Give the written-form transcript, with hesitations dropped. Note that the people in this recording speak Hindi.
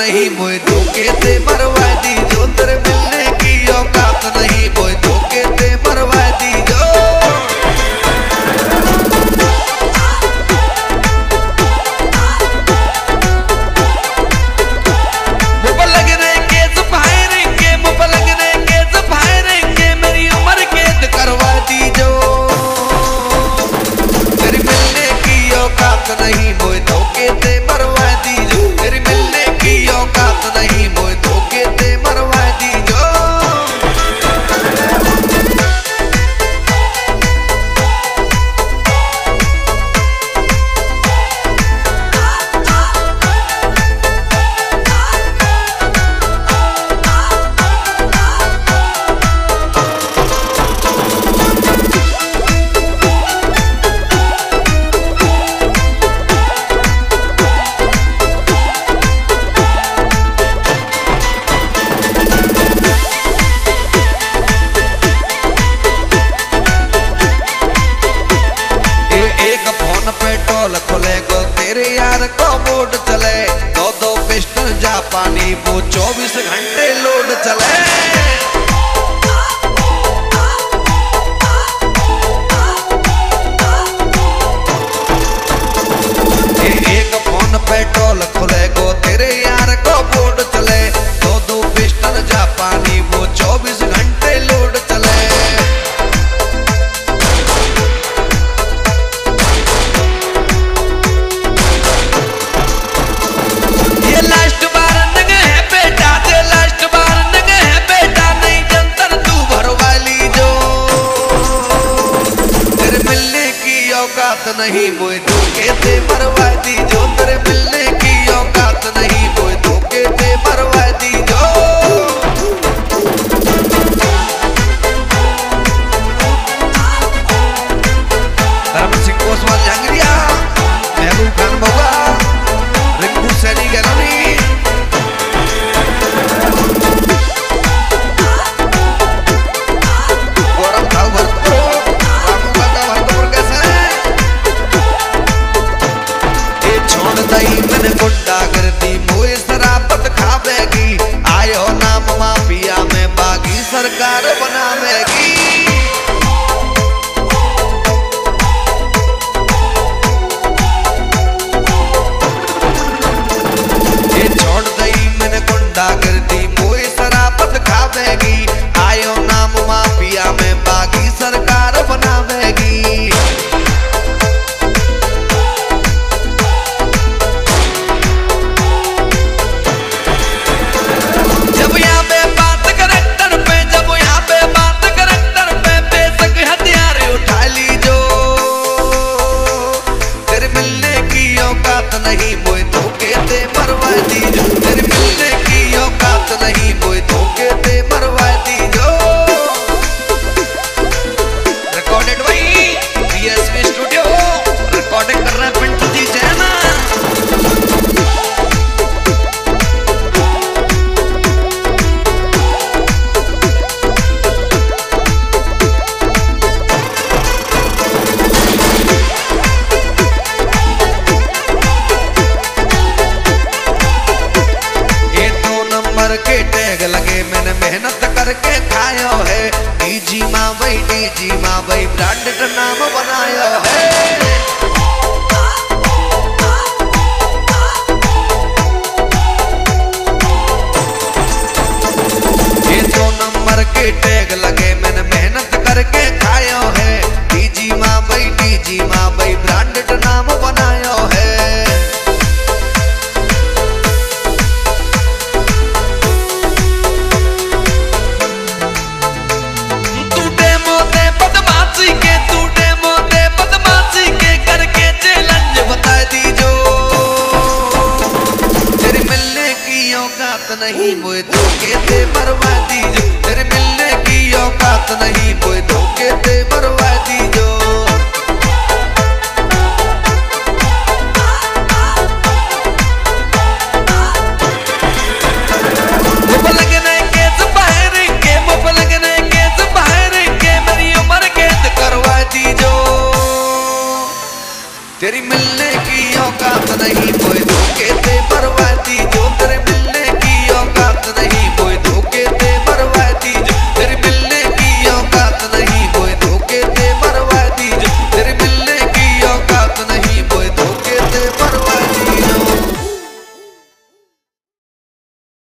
नहीं मोए धोखे ते मरवा दी जो, तेरे मिलने की औकात नहीं मोए धोखे ते मरवा दी जो। नहीं मोए धोखे ते मरवा दी जो, तेरी मिलने की औकात नहीं मोए धोखे ते मरवा दी जो। पेट्रोल खुलेगो तेरे यार को बोर्ड चले, दो पिस्टन जापानी वो 24 घंटे लोड चले। एक फोन पेट्रोल खुलेगो तेरे यार को बोर्ड चले, दो पिस्टन जापानी वो 24 घंटे लोड चले। नहीं मोए धोखे ते मरवा दी जो, तेरे मिलने की औकात नहीं मोए धोखे ते मरवा दी जो। धर्म सिंह कोसवाल जंगरिया, महबूब खान बोगा, रिंकू सैनी गैलरी, गौरव भाव भरतपुर, रामू काका भरतपुर कैसे छोड़ दई मैंने गुंडा कर दी मोए शराबत खावेगी, आयो नाम माफिया में बागी सरकार बनावेगी। ये छोड़ दई मैंने गुंडा कर दी मोए शराबत खावेगी, आयो नाम माफिया में बागी सरकार बनावेगी। नहीं मोए धोखे ते मरवा दी जो, तेरे मिलने की औकात नहीं मोए धोखे ते मरवा दी जो। रिकॉर्डेड वही बीएसवी स्टूडियो, रिकॉर्डिंग कर रहे हैं पिंटू जी जैना। के टैग लगे मैंने मेहनत करके खायो है, डीजी माँ भाई ब्रांडेड नाम बनायो है। ये 2 नंबर के टैग लगे मैंने मेहनत करके खायो है, डीजी माँ भाई ब्रांडेड नाम बनायो है। नहीं मोए